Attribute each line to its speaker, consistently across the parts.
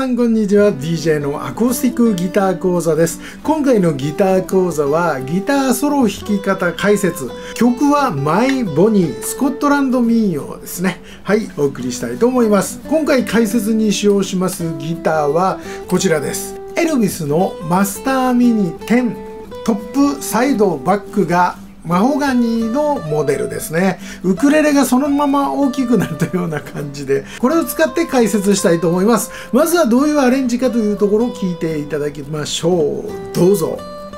Speaker 1: さんこんにちは。 DJ のアコースティックギター講座です。今回のギター講座はギターソロ弾き方解説、曲はマイ・ボニースコットランド民謡ですね。はい、お送りしたいと思います。今回解説に使用しますギターはこちらです。エルビスのマスターミニ10トップサイドバックがマホガニーのモデルですね。ウクレレがそのまま大きくなったような感じで、これを使って解説したいと思います。まずはどういうアレンジかというところを聞いていただきましょう。どうぞ。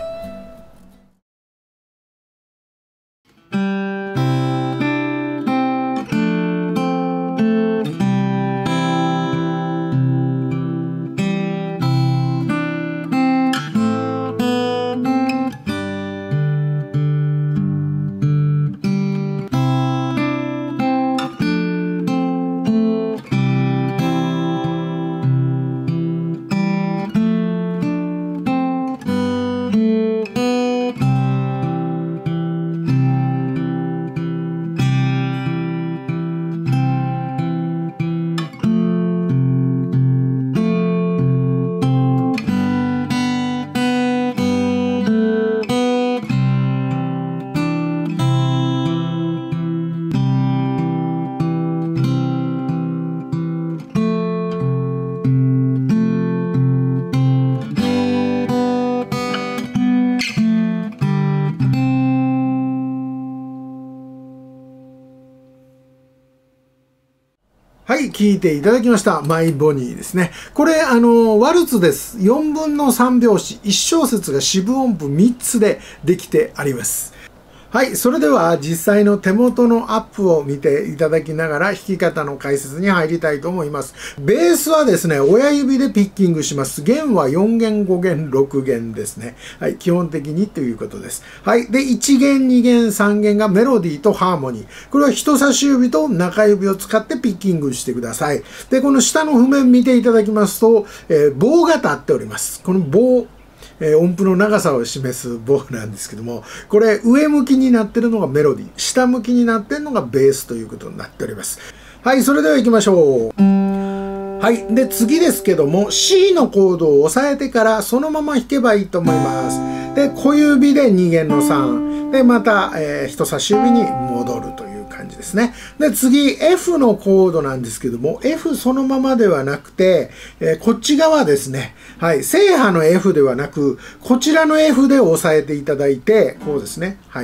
Speaker 1: はい、聴いていただきました。マイ・ボニーですね。これ、ワルツです。4分の3拍子、1小節が四分音符3つでできてあります。はい、それでは実際の手元のアップを見ていただきながら弾き方の解説に入りたいと思います。ベースはですね、親指でピッキングします。弦は4弦、5弦、6弦ですね。はい、基本的にということです。はい、で、1弦、2弦、3弦がメロディーとハーモニー。これは人差し指と中指を使ってピッキングしてください。で、この下の譜面見ていただきますと、棒が立っております。この棒。音符の長さを示す棒なんですけども、これ上向きになってるのがメロディー、下向きになってるのがベースということになっております。はい、それでは行きましょう。はい、で次ですけども C のコードを押さえてからそのまま弾けばいいと思います。で小指で2弦の3でまた、人差し指に戻るという感じですね。で次 F のコードなんですけども F そのままではなくて、こっち側ですね。はい、正波の F ではなくこちらの F で押さえていただいてこうですね。はい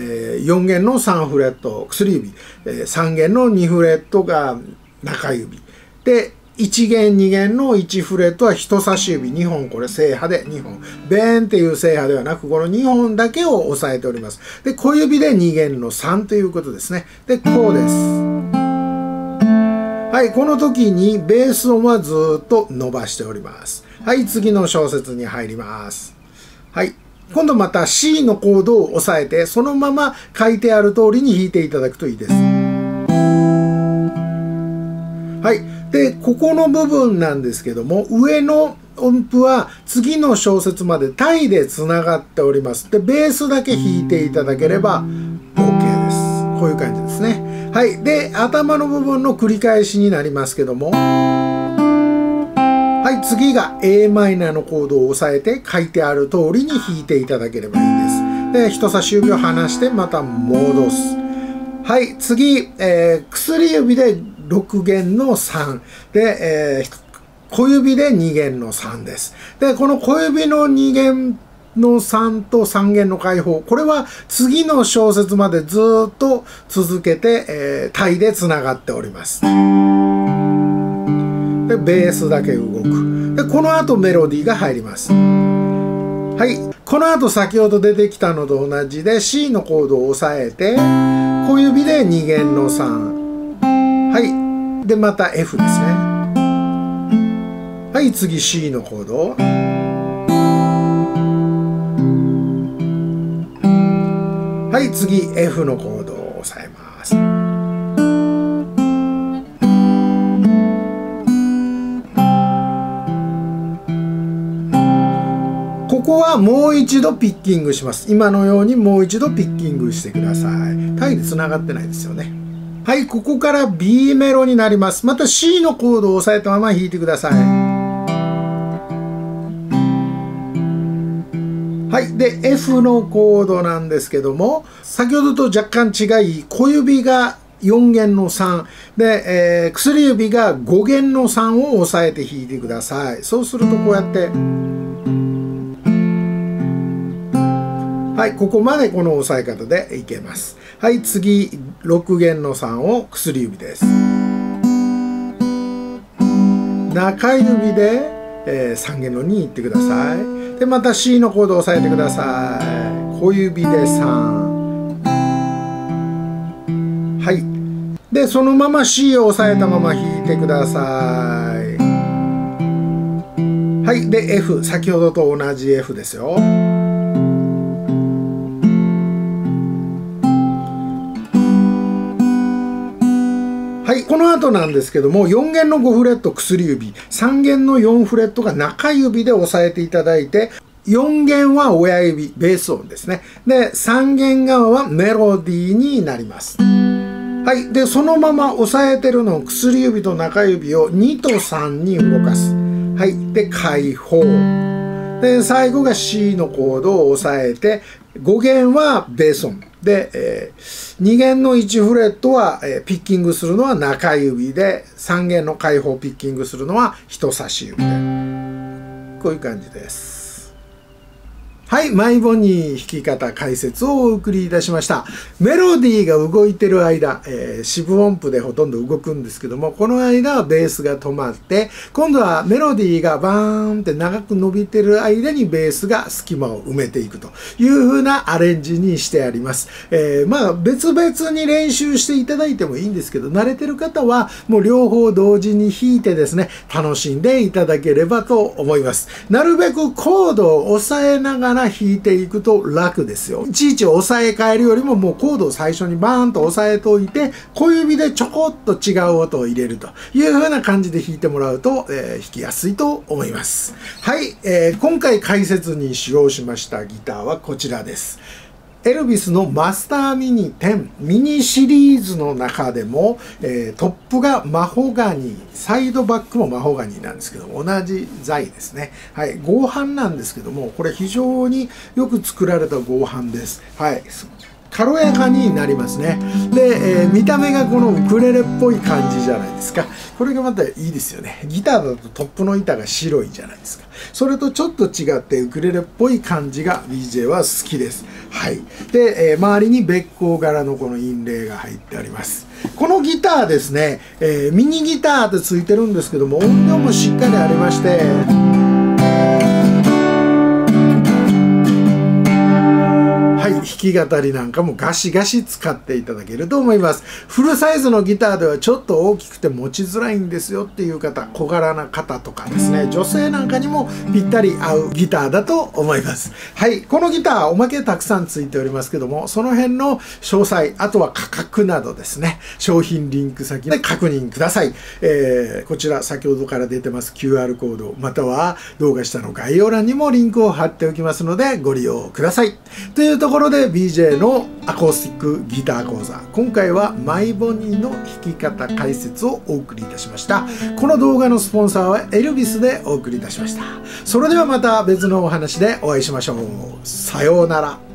Speaker 1: 、4弦の3フレット薬指、3弦の2フレットが中指で1弦2弦の1フレットは人差し指2本、これ正波で2本。ベーンっていう正波ではなく、この2本だけを押さえております。で、小指で2弦の3ということですね。で、こうです。はい、この時にベース音はずっと伸ばしております。はい、次の小節に入ります。はい。今度また C のコードを押さえて、そのまま書いてある通りに弾いていただくといいです。はい。で、ここの部分なんですけども、上の音符は次の小節までタイでつながっております。で、ベースだけ弾いていただければ OK です。こういう感じですね。はい。で、頭の部分の繰り返しになりますけども、はい。次が a マイナーのコードを押さえて書いてある通りに弾いていただければいいです。で、人差し指を離してまた戻す。はい。次、薬指で6弦の3で、小指で2弦の3です。で、この小指の2弦の3と3弦の開放、これは次の小節までずっと続けて、タイでつながっております。で、ベースだけ動く。で、この後メロディーが入ります。はい。この後先ほど出てきたのと同じで C のコードを押さえて、小指で2弦の3。はい。で、また F ですね。はい、次 C のコード。はい、次 F のコードを押さえます。ここはもう一度ピッキングします。今のようにもう一度ピッキングしてください。タイで繋がってないですよね。はい、ここから B メロになります。また C のコードを押さえたまま弾いてください。 はい。で、F のコードなんですけども、先ほどと若干違い、小指が4弦の3で、薬指が5弦の3を押さえて弾いてください。そうするとこうやって、はい、ここまでこの押さえ方でいけます。はい、次、6弦の3を薬指です。中指で、3弦の2いってください。で、また C のコードを押さえてください。小指で3。はい。で、そのまま C を押さえたまま弾いてください。はい。で、F。先ほどと同じ F ですよ。はい。この後なんですけども、4弦の5フレット薬指、3弦の4フレットが中指で押さえていただいて、4弦は親指、ベース音ですね。で、3弦側はメロディーになります。はい。で、そのまま押さえてるのを薬指と中指を2と3に動かす。はい。で、開放。で、最後が C のコードを押さえて、5弦はベース音。で、2弦の1フレットは、ピッキングするのは中指で、3弦の開放ピッキングするのは人差し指で。こういう感じです。はい、マイボニー弾き方解説をお送りいたしました。メロディーが動いてる間、四分音符でほとんど動くんですけども、この間はベースが止まって、今度はメロディーがバーンって長く伸びてる間にベースが隙間を埋めていくという風なアレンジにしてあります。まあ別々に練習していただいてもいいんですけど、慣れてる方はもう両方同時に弾いてですね、楽しんでいただければと思います。なるべくコードを押さえながら弾いていくと楽ですよ。いちいち押さえ替えるよりももうコードを最初にバーンと押さえておいて、小指でちょこっと違う音を入れるという風な感じで弾いてもらうと、弾きやすいと思います。はい、今回解説に使用しましたギターはこちらです。エルビスのマスターミニ10ミニシリーズの中でも、トップがマホガニー、サイドバックもマホガニーなんですけど、同じ材ですね。はい、合板なんですけども、これ非常によく作られた合板です。はい。軽やかになりますね。で、見た目がこのウクレレっぽい感じじゃないですか。これがまたいいですよね。ギターだとトップの板が白いじゃないですか。それとちょっと違ってウクレレっぽい感じが BJ は好きです。はい。で、周りにべっ甲柄のこのインレイが入ってあります。このギターですね、ミニギターってついてるんですけども、音量もしっかりありまして、弾き語りなんかもガシガシ使っていただけると思います。フルサイズのギターではちょっと大きくて持ちづらいんですよっていう方、小柄な方とかですね、女性なんかにもぴったり合うギターだと思います。はい、このギターおまけたくさんついておりますけども、その辺の詳細、あとは価格などですね、商品リンク先で確認ください。こちら先ほどから出てます QR コード、または動画下の概要欄にもリンクを貼っておきますのでご利用ください。というところで BJ のアコースティックギター講座、今回はマイボニーの弾き方解説をお送りいたしました。この動画のスポンサーはエルビスでお送りいたしました。それではまた別のお話でお会いしましょう。さようなら。